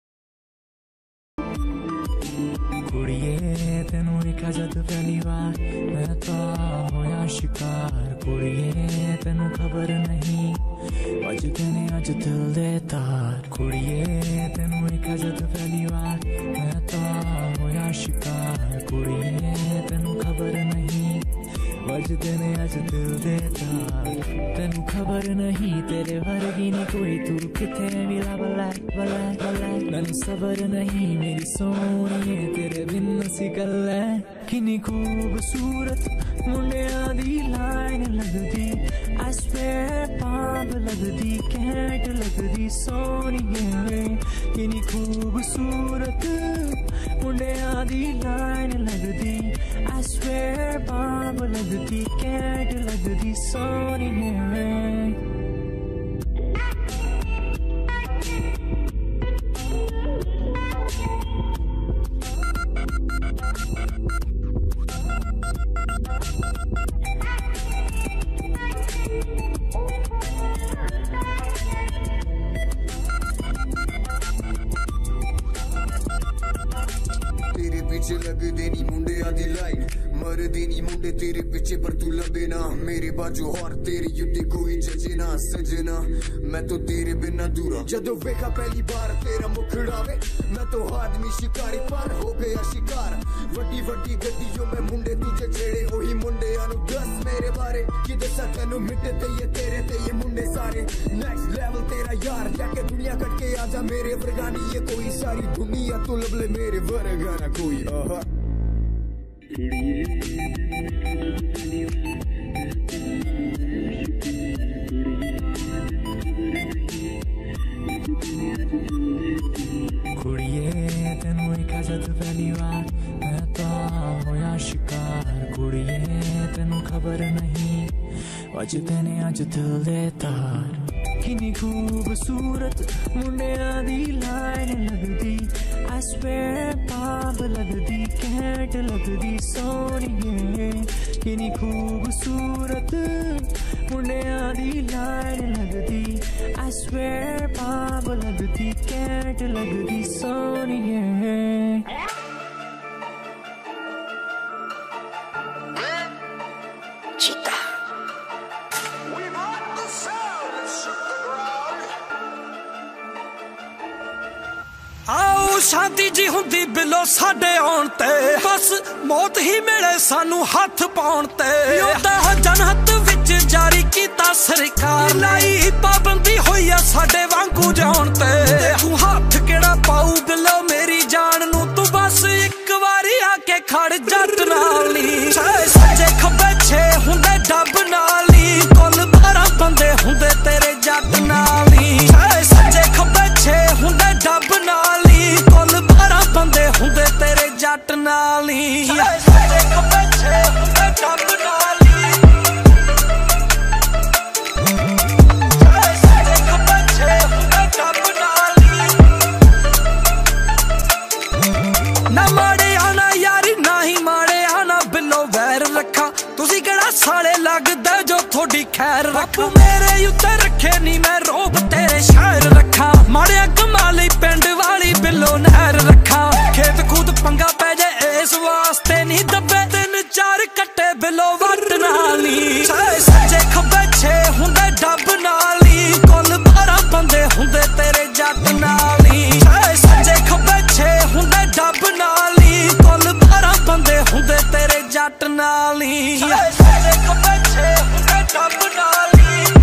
कुड़िये तेनू देखा जद पहली बार मैं तो होया शिकार कुड़िये तेनू खबर नहीं वजदे ने अज दिल दे तार कुड़िये तेनू देखा जद पहली बार मैं तो होया शिकार कुड़िये तेनू खबर नहीं वजदे ने अज दिल दे तार तेनू खबर नहीं तेरे वर्गी नी कोई तू किथे भी लब लै बलै बलै मैनू सबर नहीं मेरी सोहणीए तेरे बिन सी गल्लै किन्नी खूबसूरत मुंडियां दी लाइन लगदी आई स्वेयर पाप लगदी कैंट लगदी सोहणीए किन्नी खूबसूरत मुंडियां दी लाइन लगदी आई स्वेयर पाप लगदी कैंट लगदी सोहणीए फिरदी नी मुंडे तेरे पीछे पर तू लबे ना, मेरे बाजू और तेरी युद्धि कोई जजे ना सजना, मैं तो तेरे बिना दूरा। जदों वेखा पहली बार तेरा मुखड़ा वे, मैं तो आदमी शिकारी पर हो गया शिकार। वड्डी वड्डी गड्डियों में मुंडे तुझे छेड़े, ओही मुंडे आनु दस मेरे बारे कि दसा तेनू मिटे ते ये तेरे ते ये मुंडे सारे। नेक्स्ट लेवल तेरा यार जाके दुनिया कट के आजा मेरे वर्गानी, ये कोई सारी दुनिया तू लबले मेरे वर्गा ना कोई। आहा कुड़िए तेनू वेखा जद पहली बार मैं तो होया शिकार। कुड़िए तेनू खबर नहीं वजदे ने अज दिल दे तार। किन्नी खूबसूरत मुंडियां दी लाइन लगदी, I swear पाप लगदी, कैंट लगदी सोनिए। किन्नी खूबसूरत मुंडियां दी लाइन लगदी, I swear पाप लगदी, कैंट लगदी सोनिए। चीता आओ शांति जी हुंदी बिलो साडे आउण ते, बस मौत ही मिले सानू हथ पाउण ते। योदा जनहत विच जारी कीता सरकार, लाई पाबंदी होई आ साडे वांगू जाउण ते। तू हथ केड़ा पाऊ बिलो मेरी जान नू, तू बस एक वारी आके खड़ जट नाल नी। सज्जे खब्बे छे हुंदे डब नाल नी, कुल बारह बंदे हुंदे तेरे जट नाल नी। सज्जे खब्बे छे हुंदे डब नाल नी, कुल बारह बंदे हुंदे तेरे जट नाल नी। सज्जे खब्बे छे हुंदे डब नाल नी, सज्जे खब्बे छे हुंदे डब नाल नी। ना माड़े आना यारी ना ही माड़े आना, बिलो वैर रखा तुसी केड़ा साले लगदा जो थोड़ी खैर रखा। मेरे उत्ते रखे नी मैं रोब तेरे शहर रखा, माड़े कमाली पिंड वाली बिलो नहर रखा। खेत कूद पंगा पै जाए इस वास्ते नी दबे, तीन चार कट्टे बिलो वट नाली। सज्जे खब्बे छे हुंदे डब नाली, कुल बारह बंदे हुंदे तेरे जट नाली। सज्जे खब्बे छे हुंदे डब नाली, कुल बारह बंदे हुंदे तेरे जट नाली। सज्जे खब्बे छे हुंदे डब नाली।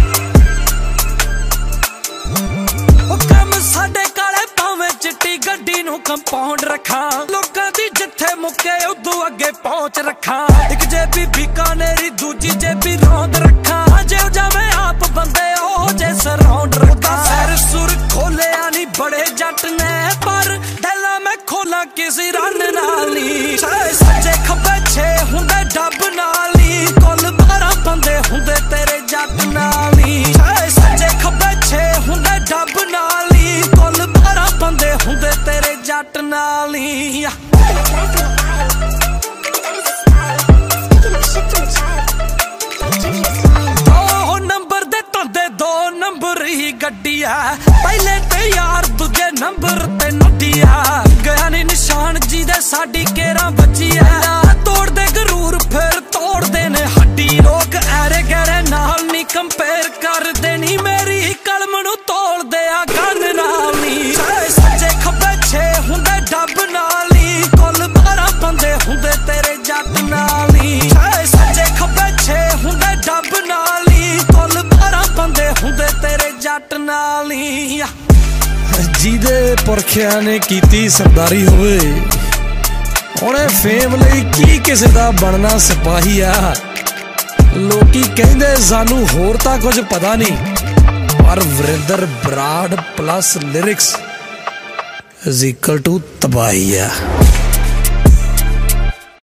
साडे काले भावें चिट्टी गड्डी नू कंपाउंड रखा, लोकां दी जिथे मुके उदू अगे पहुंच रखा। एक जेबी बीकानेरी दूजी जेबी रौंद रखा, जे जावे आप बंदे ओ जे सराउंड रखा। सर सुर खोलिया नी बड़े जट ने, पर डैला मैं खोला किसी रन नाली। सज्जे खब्बे छे हुंदे डब नाली, कुल बारह बंदे हुंदे तेरे जट नाली। सज्जे खब्बे छे हुंदे डब नाली, कुल बारह बंदे हुंदे तेरे जट नाली। दो नंबर दे तंदे दो नंबर ही गड्डी है, पहले ते यार दूजे नंबर ते नड्डी है। गया नी निशान जी दे साडी केरा बची है, तोड़ दे गरूर फिर तोड़ दे ने हड्डी। लोग ऐरे गैरे नाल नी कंपेयर कर देनी, मेरी कलम नू तोड़ दे आ गन नाल नी। सज्जे खब्बे छे हुंदे डब नाली, कुल बारह बंदे हुंदे तेरे जट नाली। सज्जे खब्बे छे हुंदे डब नाली, कुल बारह बंदे हुंदे तेरे जट नाली। जिहदे पुरखियां ने कीती सरदारी होवे, हुणे फेम लई की किसे दा बनना सिपाही आ। लोकी कहंदे सानू होर तां कुछ पता नहीं, पर Varinder Brar plus lyrics is equal to तबाही आ।